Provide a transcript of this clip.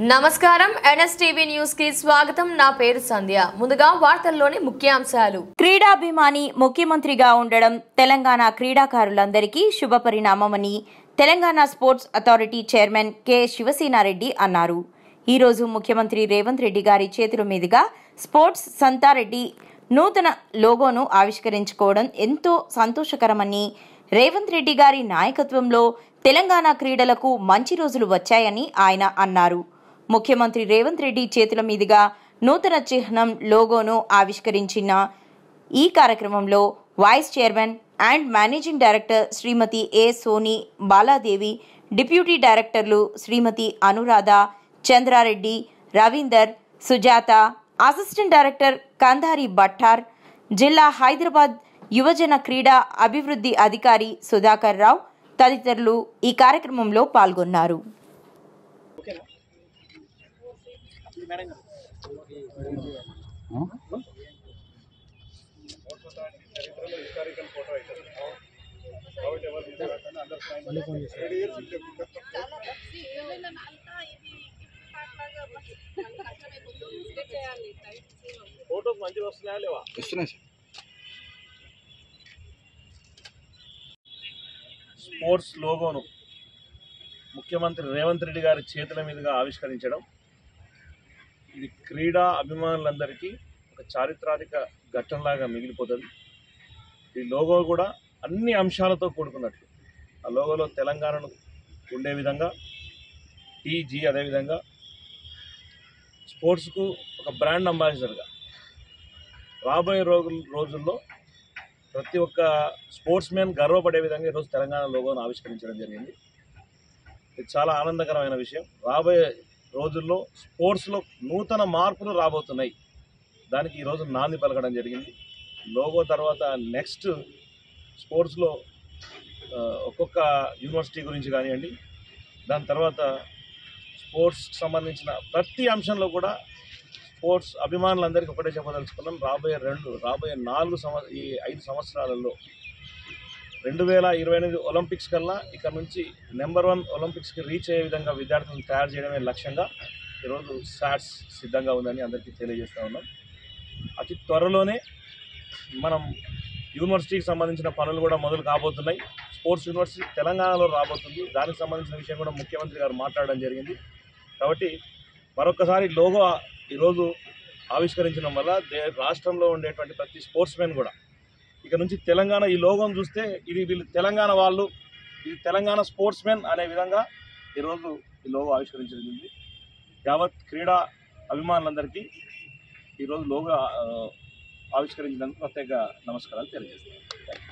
నమస్కారం NSTV news కి స్వాగతం। నా పేరు సంధ్య। ముందుగా వార్తల్లోని ముఖ్యాంశాలు। క్రీడాభిమాని ముఖ్యమంత్రిగా ఉండడం తెలంగాణ క్రీడాకారులందరికీ శుభపరిణామమని Telangana sports authority chairman K Sivasena Reddy అన్నారు। ఈ రోజు ముఖ్యమంత్రి రేవంత్ రెడ్డి గారి చేతుల మీదుగా స్పోర్ట్స్ సంతారెడ్డి నూతన లోగోను ఆవిష్కరించుకోవడం ఎంతో సంతోషకరమని, రేవంత్ రెడ్డి గారి నాయకత్వంలో తెలంగాణ క్రీడలకు మంచి రోజులు వచ్చాయని ఆయన అన్నారు। ముఖ్యమంత్రి రేవంత్ రెడ్డి చేతుల మీదుగా నూతన చిహ్నం లోగోను ఆవిష్కరించిన ఈ కార్యక్రమంలో vice chairman and managing director Shrimati A Soni Baladevi, deputy డైరెక్టర్లు శ్రీమతి అనురాధ, చంద్రారెడ్డి, రవీందర్, సుజాత, అసిస్టెంట్ డైరెక్టర్ కందారి బట్టార్, జిల్లా హైదరాబాద్ యువజన క్రీడా అభివృద్ధి అధికారి సుధాకర్ రావు తదితరులు ఈ కార్యక్రమంలో పాల్గొన్నారు। స్పోర్ట్స్ లోగోను ముఖ్యమంత్రి రేవంత్ రెడ్డి గారి చేతుల మీదుగా ఆవిష్కరించడం ఇది క్రీడా అభిమానులందరికీ ఒక చారిత్రాత్మక ఘట్టంలాగా మిగిలిపోతుంది। ఈ లోగో కూడా అన్ని అంశాలతో కూడుకున్నట్లు, ఆ లోగోలో తెలంగాణను ఉండే విధంగా టీజీ, అదేవిధంగా స్పోర్ట్స్కు ఒక బ్రాండ్ అంబాసిడర్గా రాబోయే రోజుల్లో ప్రతి ఒక్క స్పోర్ట్స్ మ్యాన్ గర్వపడే విధంగా ఈరోజు తెలంగాణ లోగోను ఆవిష్కరించడం జరిగింది। ఇది చాలా ఆనందకరమైన విషయం। రాబోయే రోజుల్లో స్పోర్ట్స్లో నూతన మార్పులు రాబోతున్నాయి, దానికి ఈరోజు నాంది పలకడం జరిగింది। లోగో తర్వాత నెక్స్ట్ స్పోర్ట్స్లో ఒక్కొక్క యూనివర్సిటీ గురించి కానివ్వండి, దాని తర్వాత స్పోర్ట్స్కి సంబంధించిన ప్రతి అంశంలో కూడా స్పోర్ట్స్ అభిమానులందరికీ ఒకటే చెప్పదలుచుకున్నాం, రాబోయే 5 సంవత్సరాలలో 2028 ఒలింపిక్స్ కల్లా ఇక్కడ నుంచి నెంబర్ 1 ఒలింపిక్స్కి రీచ్ అయ్యే విధంగా విద్యార్థులను తయారు చేయడమే లక్ష్యంగా ఈరోజు సాట్స్ సిద్ధంగా ఉందని అందరికీ తెలియజేస్తూ ఉన్నాం। అతి త్వరలోనే మనం యూనివర్సిటీకి సంబంధించిన పనులు కూడా మొదలు కాబోతున్నాయి। స్పోర్ట్స్ యూనివర్సిటీ తెలంగాణలో రాబోతుంది, దానికి సంబంధించిన విషయం కూడా ముఖ్యమంత్రి గారు మాట్లాడడం జరిగింది। కాబట్టి మరొకసారి లోగో ఈరోజు ఆవిష్కరించడం వల్ల రాష్ట్రంలో ఉండేటువంటి ప్రతి స్పోర్ట్స్ మెన్ కూడా ఇక నుంచి తెలంగాణ ఈ లోగోను చూస్తే వీళ్ళు తెలంగాణ వాళ్ళు, ఇది తెలంగాణ స్పోర్ట్స్ మెన్ అనే విధంగా ఈరోజు ఈ లోగో ఆవిష్కరించింది। యావత్ క్రీడా అభిమానులందరికీ ఈరోజు లోగో ఆవిష్కరించినందుకు ప్రత్యేక నమస్కారాలు తెలియజేస్తున్నాను।